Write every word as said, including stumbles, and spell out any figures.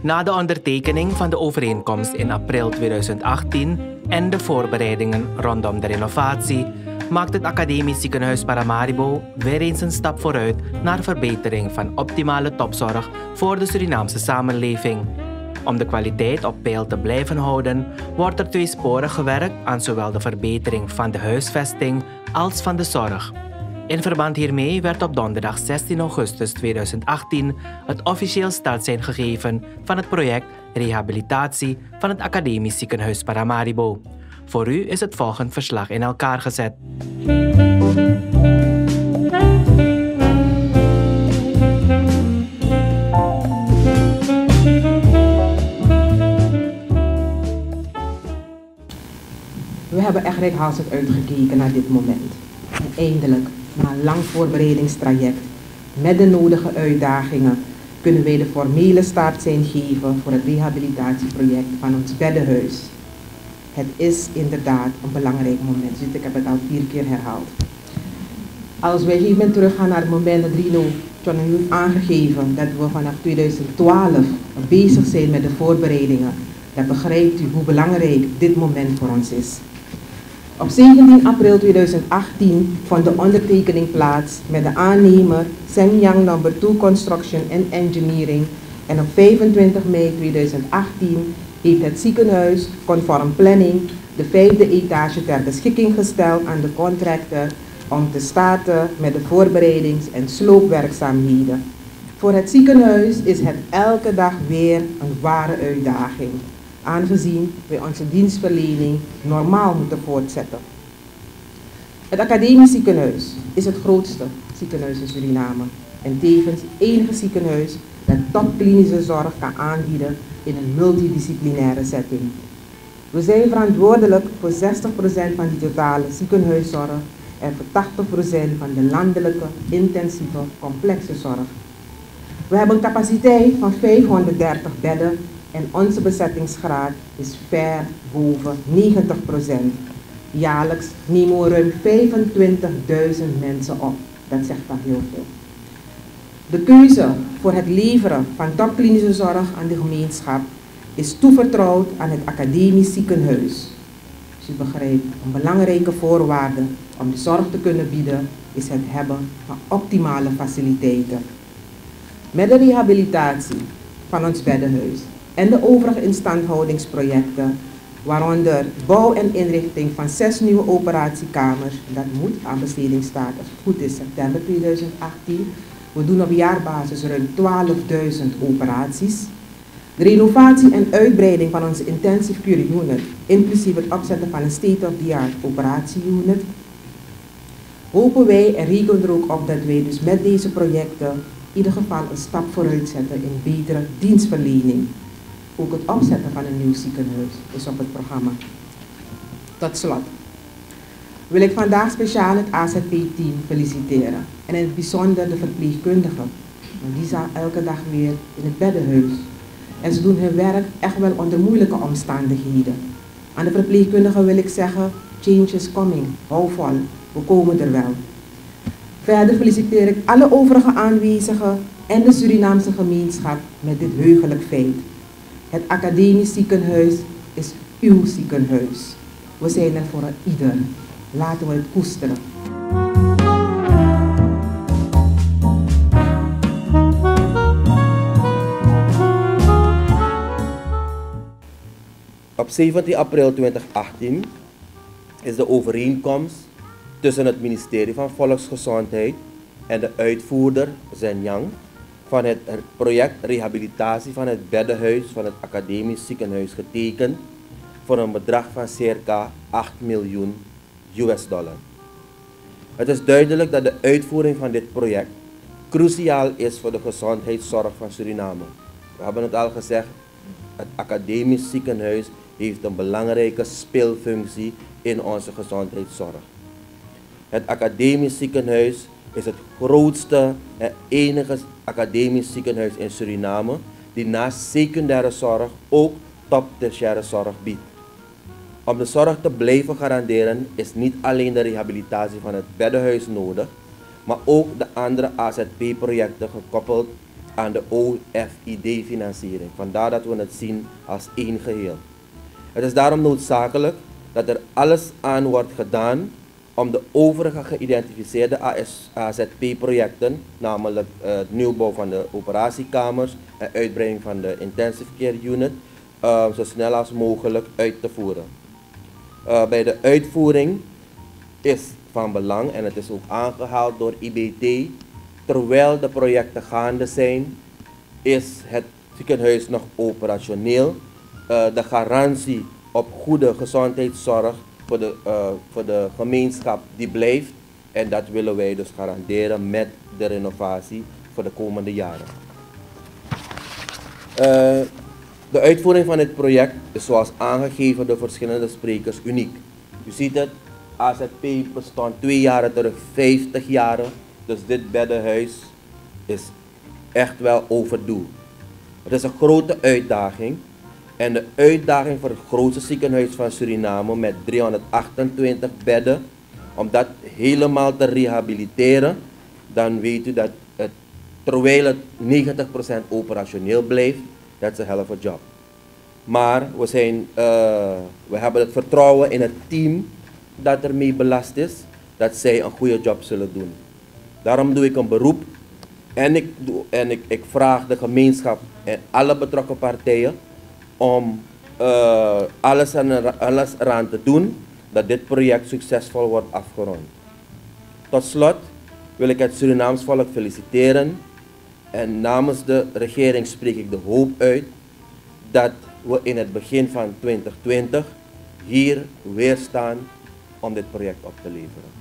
Na de ondertekening van de overeenkomst in april tweeduizend achttien en de voorbereidingen rondom de renovatie, maakt het Academisch Ziekenhuis Paramaribo weer eens een stap vooruit naar verbetering van optimale topzorg voor de Surinaamse samenleving. Om de kwaliteit op peil te blijven houden, wordt er tweesporig gewerkt aan zowel de verbetering van de huisvesting als van de zorg. In verband hiermee werd op donderdag zestien augustus tweeduizend achttien het officieel startsein gegeven van het project Rehabilitatie van het Academisch Ziekenhuis Paramaribo. Voor u is het volgende verslag in elkaar gezet. We hebben echt reikhalzend uitgekeken naar dit moment. En eindelijk, na een lang voorbereidingstraject, met de nodige uitdagingen, kunnen wij de formele startsein geven voor het rehabilitatieproject van ons beddenhuis. Het is inderdaad een belangrijk moment, dus ik heb het al vier keer herhaald. Als wij hiermee teruggaan naar het moment dat Rino John heeft aangegeven dat we vanaf tweeduizend twaalf bezig zijn met de voorbereidingen, dan begrijpt u hoe belangrijk dit moment voor ons is. Op zeventien april tweeduizend achttien vond de ondertekening plaats met de aannemer Shenyang number two Construction and Engineering en op vijfentwintig mei tweeduizend achttien heeft het ziekenhuis conform planning de vijfde etage ter beschikking gesteld aan de contractor om te starten met de voorbereidings- en sloopwerkzaamheden. Voor het ziekenhuis is het elke dag weer een ware uitdaging, aangezien wij onze dienstverlening normaal moeten voortzetten. Het Academisch Ziekenhuis is het grootste ziekenhuis in Suriname en tevens het enige ziekenhuis dat topklinische zorg kan aanbieden in een multidisciplinaire setting. We zijn verantwoordelijk voor zestig procent van die totale ziekenhuiszorg en voor tachtig procent van de landelijke intensieve complexe zorg. We hebben een capaciteit van vijfhonderddertig bedden en onze bezettingsgraad is ver boven negentig procent. Jaarlijks nemen we ruim vijfentwintigduizend mensen op. Dat zegt al heel veel. De keuze voor het leveren van topklinische zorg aan de gemeenschap is toevertrouwd aan het Academisch Ziekenhuis. Dus u begrijpt, een belangrijke voorwaarde om de zorg te kunnen bieden is het hebben van optimale faciliteiten. Met de rehabilitatie van ons beddenhuis en de overige instandhoudingsprojecten, waaronder bouw en inrichting van zes nieuwe operatiekamers, dat moet aan besteding staan als het goed is september tweeduizend achttien. We doen op jaarbasis ruim twaalfduizend operaties. De renovatie en uitbreiding van onze intensive care unit, inclusief het opzetten van een state-of-the-art operatieunit, hopen wij en rekenen er ook op dat wij dus met deze projecten in ieder geval een stap vooruit zetten in betere dienstverlening. Ook het opzetten van een nieuw ziekenhuis is op het programma. Tot slot wil ik vandaag speciaal het A Z P-team feliciteren en in het bijzonder de verpleegkundigen, want die zijn elke dag weer in het beddenhuis. En ze doen hun werk echt wel onder moeilijke omstandigheden. Aan de verpleegkundigen wil ik zeggen, change is coming, hou vol, we komen er wel. Verder feliciteer ik alle overige aanwezigen en de Surinaamse gemeenschap met dit heugelijk feit. Het Academisch Ziekenhuis is uw ziekenhuis. We zijn er voor ieder. Laten we het koesteren. Op zeventien april tweeduizend achttien is de overeenkomst tussen het ministerie van Volksgezondheid en de uitvoerder Shenyang van het project rehabilitatie van het beddenhuis van het Academisch Ziekenhuis getekend voor een bedrag van circa acht miljoen U S dollar. Het is duidelijk dat de uitvoering van dit project cruciaal is voor de gezondheidszorg van Suriname. We hebben het al gezegd, het Academisch Ziekenhuis heeft een belangrijke speelfunctie in onze gezondheidszorg. Het Academisch Ziekenhuis is het grootste en enige academisch ziekenhuis in Suriname die naast secundaire zorg ook top-tertiaire zorg biedt. Om de zorg te blijven garanderen is niet alleen de rehabilitatie van het beddenhuis nodig, maar ook de andere A Z P-projecten gekoppeld aan de O F I D-financiering. Vandaar dat we het zien als één geheel. Het is daarom noodzakelijk dat er alles aan wordt gedaan om de overige geïdentificeerde A Z P-projecten, namelijk uh, het nieuwbouw van de operatiekamers en uitbreiding van de intensive care unit, uh, zo snel als mogelijk uit te voeren. Uh, bij de uitvoering is van belang, en het is ook aangehaald door I B T, terwijl de projecten gaande zijn, is het ziekenhuis nog operationeel. Uh, de garantie op goede gezondheidszorg voor de, uh, voor de gemeenschap die blijft, en dat willen wij dus garanderen met de renovatie voor de komende jaren. Uh, de uitvoering van dit project is zoals aangegeven door verschillende sprekers uniek. U ziet het, A Z P bestond twee jaren terug, vijftig jaren, dus dit beddenhuis is echt wel overdue. Het is een grote uitdaging. En de uitdaging voor het grootste ziekenhuis van Suriname met driehonderdachtentwintig bedden, om dat helemaal te rehabiliteren, dan weet u dat het, terwijl het negentig procent operationeel blijft, dat is een hell of a job. Maar we, zijn, uh, we hebben het vertrouwen in het team dat ermee belast is, dat zij een goede job zullen doen. Daarom doe ik een beroep en ik, doe, en ik, ik vraag de gemeenschap en alle betrokken partijen om uh, alles, aan, alles eraan te doen dat dit project succesvol wordt afgerond. Tot slot wil ik het Surinaams volk feliciteren en namens de regering spreek ik de hoop uit dat we in het begin van twintig twintig hier weer staan om dit project op te leveren.